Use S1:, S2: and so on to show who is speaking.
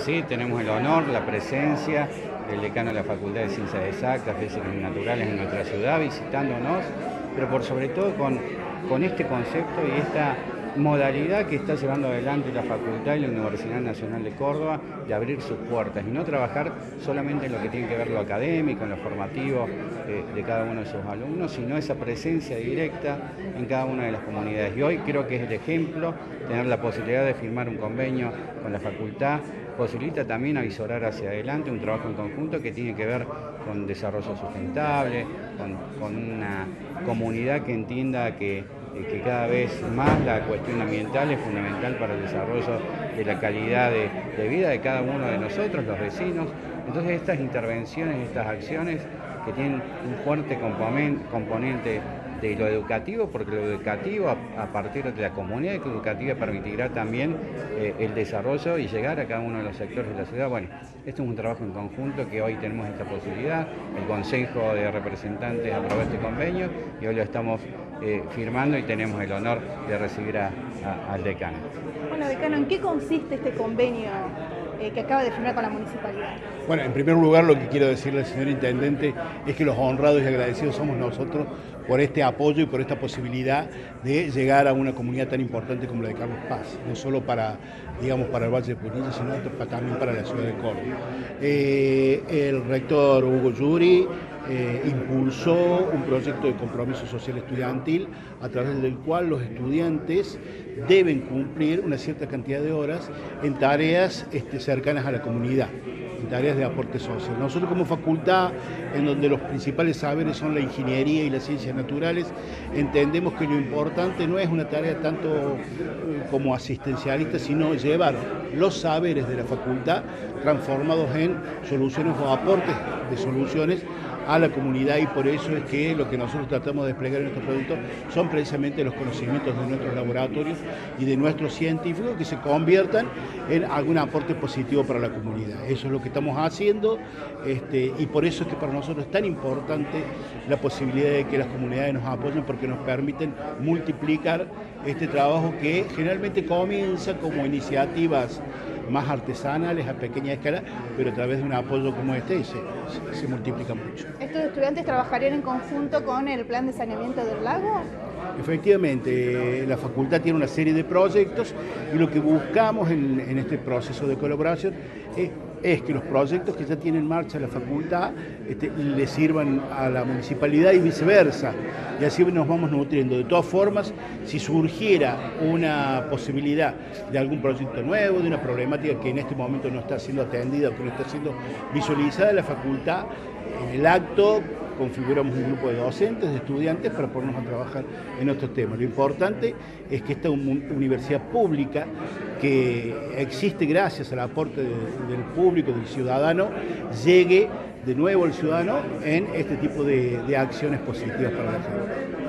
S1: así, tenemos el honor, la presencia del decano de la Facultad de Ciencias Exactas, Físicas y Naturales en nuestra ciudad, visitándonos, pero por sobre todo con este concepto y esta modalidad que está llevando adelante la Facultad y la Universidad Nacional de Córdoba de abrir sus puertas y no trabajar solamente en lo que tiene que ver lo académico, en lo formativo de cada uno de sus alumnos, sino esa presencia directa en cada una de las comunidades. Y hoy creo que es el ejemplo, tener la posibilidad de firmar un convenio con la Facultad, posibilita también avisorar hacia adelante un trabajo en conjunto que tiene que ver con desarrollo sustentable, con una comunidad que entienda que cada vez más la cuestión ambiental es fundamental para el desarrollo de la calidad de vida de cada uno de nosotros, los vecinos. Entonces estas intervenciones, estas acciones que tienen un fuerte componente de lo educativo, porque lo educativo a partir de la comunidad educativa permitirá también el desarrollo y llegar a cada uno de los sectores de la ciudad. Bueno, esto es un trabajo en conjunto que hoy tenemos esta posibilidad, el Consejo de Representantes aprobó este convenio y hoy lo estamos firmando y tenemos el honor de recibir al decano.
S2: Bueno, decano, ¿en qué consiste este convenio que acaba de firmar con la municipalidad?
S3: Bueno, en primer lugar lo que quiero decirle al señor intendente es que los honrados y agradecidos somos nosotros por este apoyo y por esta posibilidad de llegar a una comunidad tan importante como la de Carlos Paz, no solo para, digamos, para el Valle de Punilla, sino también para la ciudad de Córdoba. El rector Hugo Yuri impulsó un proyecto de compromiso social estudiantil a través del cual los estudiantes deben cumplir una cierta cantidad de horas en tareas cercanas a la comunidad, en tareas de aporte social. Nosotros como facultad, en donde los principales saberes son la ingeniería y las ciencias naturales, entendemos que lo importante no es una tarea tanto como asistencialista, sino llevar los saberes de la facultad transformados en soluciones o aportes de soluciones a la comunidad, y por eso es que lo que nosotros tratamos de desplegar en estos productos son precisamente los conocimientos de nuestros laboratorios y de nuestros científicos que se conviertan en algún aporte positivo para la comunidad. Eso es lo que estamos haciendo y por eso es que para nosotros es tan importante la posibilidad de que las comunidades nos apoyen, porque nos permiten multiplicar este trabajo que generalmente comienza como iniciativas más artesanales a pequeña escala, pero a través de un apoyo como este se multiplica mucho.
S2: ¿Estos estudiantes trabajarían en conjunto con el plan de saneamiento del lago?
S3: Efectivamente, la facultad tiene una serie de proyectos y lo que buscamos en este proceso de colaboración es que los proyectos que ya tiene en marcha la facultad le sirvan a la municipalidad y viceversa, y así nos vamos nutriendo. De todas formas, si surgiera una posibilidad de algún proyecto nuevo, de una problemática que en este momento no está siendo atendida o que no está siendo visualizada, la facultad en el acto configuramos un grupo de docentes, de estudiantes, para ponernos a trabajar en estos temas. Lo importante es que esta universidad pública, que existe gracias al aporte del público, del ciudadano, llegue de nuevo al ciudadano en este tipo de acciones positivas para la gente.